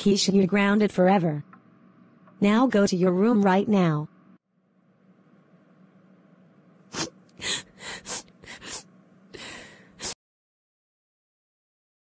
Kiesha, you're grounded forever. Now go to your room right now.